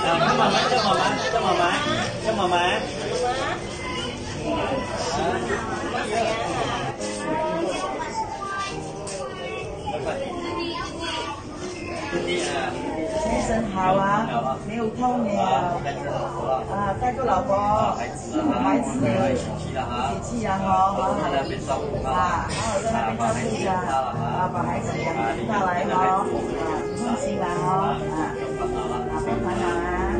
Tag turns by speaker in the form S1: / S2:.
S1: 叫妈妈，叫妈妈，叫妈妈，叫妈妈。
S2: 先生好啊，没有痛没有？啊，带个老婆、孩子，一起去啊，好好好。啊，好好在那边照顾着啊，把孩子养大来哦，啊，放心啦哦，啊，不烦恼啊。